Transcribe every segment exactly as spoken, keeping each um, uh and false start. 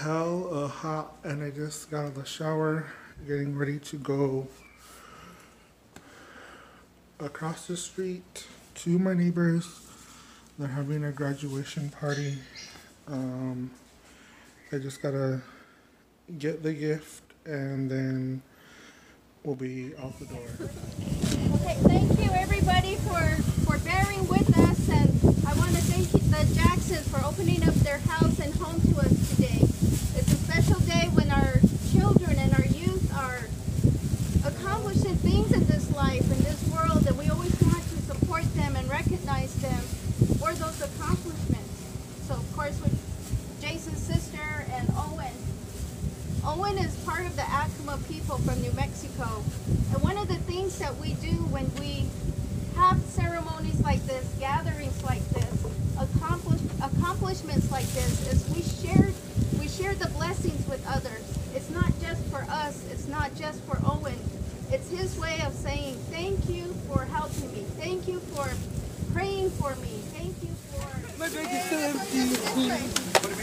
hell uh, hot, and I just got out of the shower, getting ready to go across the street to my neighbors. They're having a graduation party. Um, I just gotta get the gift, and then we'll be out the door. Okay, thank you everybody for, for bearing with us, and I want to thank the Jacksons for opening up their house and home to us today. It's a special day when our children and our youth are accomplishing things in this life, in this world, and we always want to support them and recognize them for those accomplishments. So of course with Jason's sister and Owen. Owen is part of the Acoma people from New Mexico. And one of the things that we do when we have ceremonies like this, gatherings like this, accomplish, accomplishments like this, is we share, we share the blessings with others. It's not just for us, it's not just for Owen. It's his way of saying thank you for helping me, thank you for praying for me, thank you for... My bag is still empty.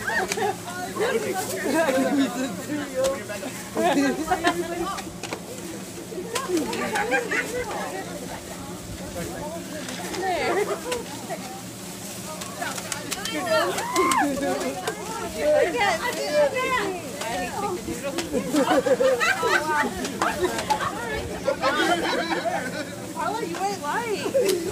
Paula, you ain't lying.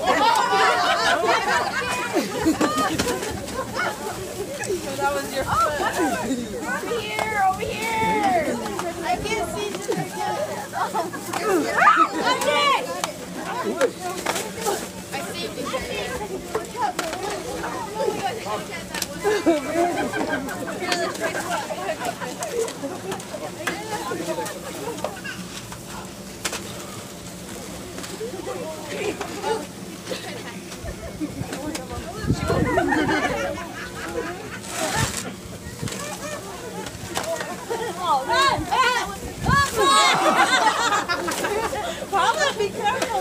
So that was your foot. Over here, over here! I can't see this again. Okay! I saved it. What's up? You guys can look at that one. Here, let's try Paula, be careful.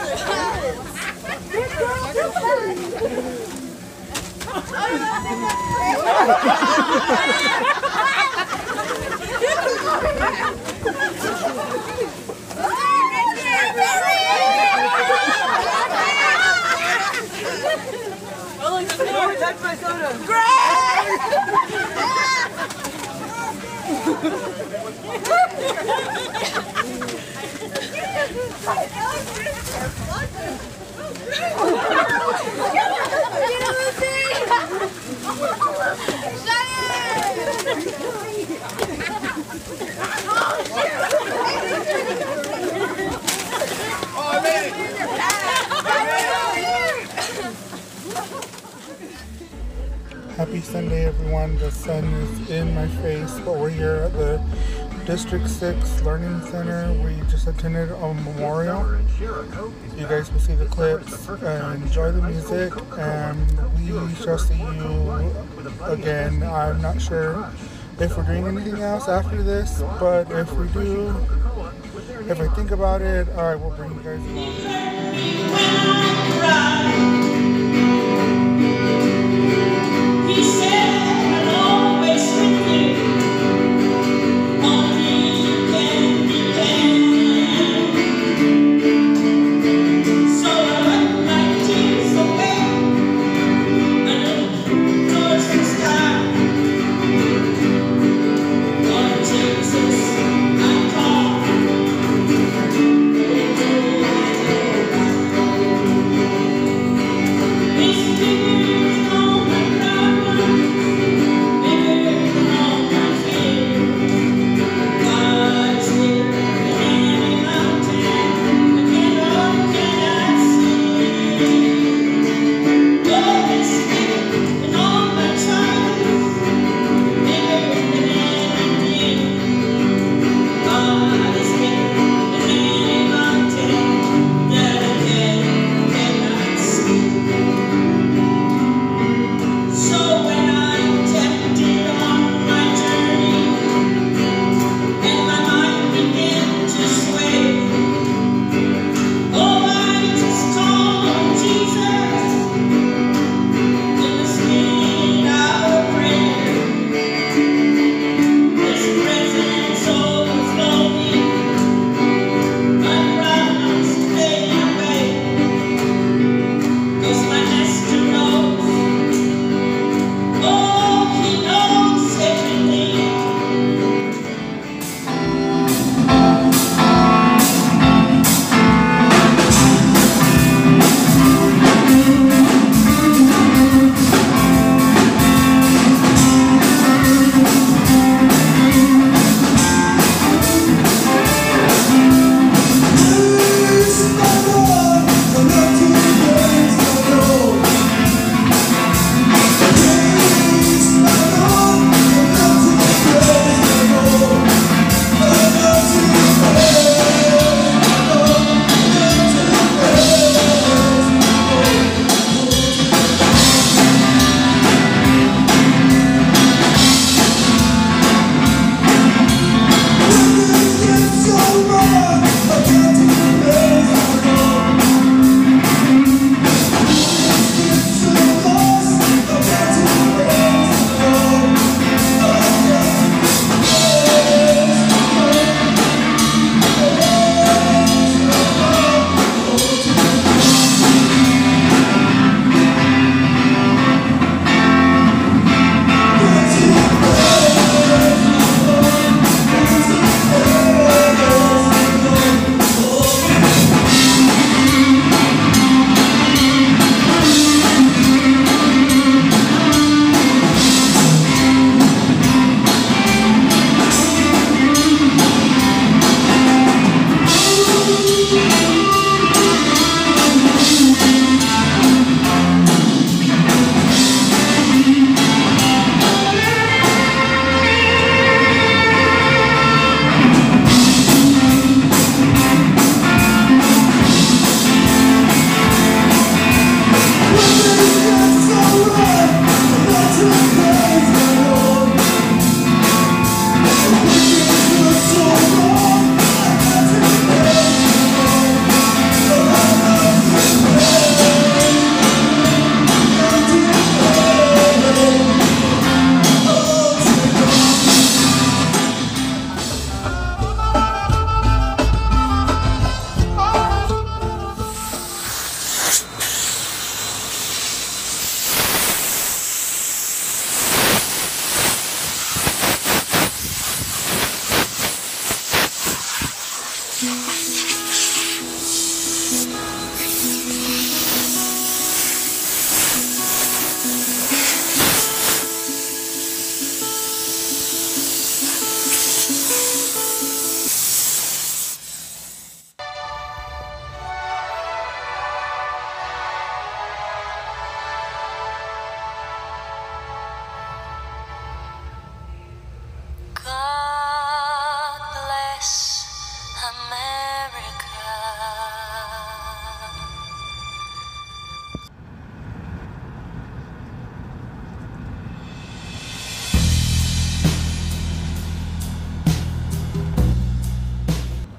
Oh, look, someone touched my soda. Happy Sunday, everyone. The sun is in my face, but we're here at the District six Learning Center. We just attended a memorial. You guys will see the clips and enjoy the music, and we shall see you again. I'm not sure if we're doing anything else after this, but if we do, if I think about it, I will bring you guys along. He said, I'll always with you. Only you can depend. So I went my tears away. And it was this time. Lord Jesus, I call.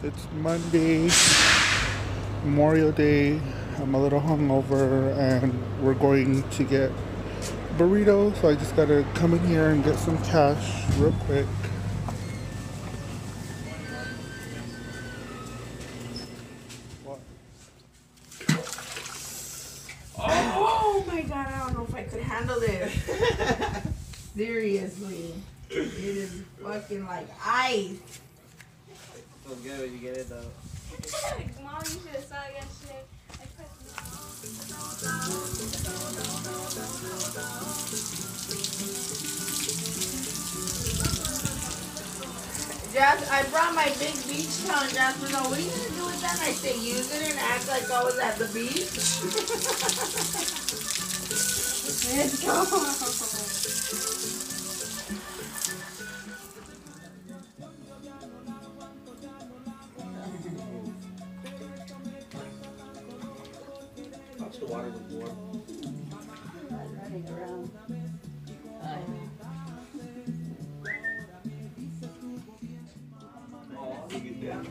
It's Monday, Memorial Day. I'm a little hungover and we're going to get burritos, so I just gotta come in here and get some cash real quick. What? Oh my god, I don't know if I could handle this. Seriously. It is fucking like ice. Feels good when you get it though. Mom, you should have saw it yesterday. I put Jas, I brought my big beach towel and Jasmine, no, what are you gonna do with that? And I say, use it and act like I was at the beach. Let's go. Watch the water with warm. Running around. Oh, you get that.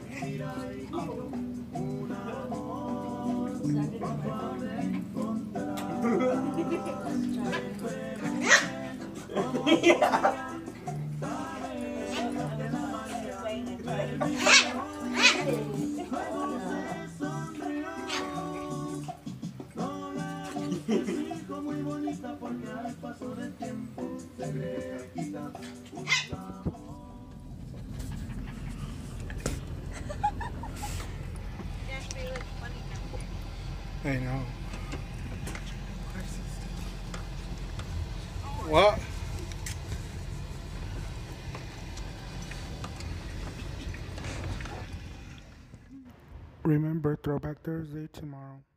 I know. What? Remember Throwback Thursday tomorrow.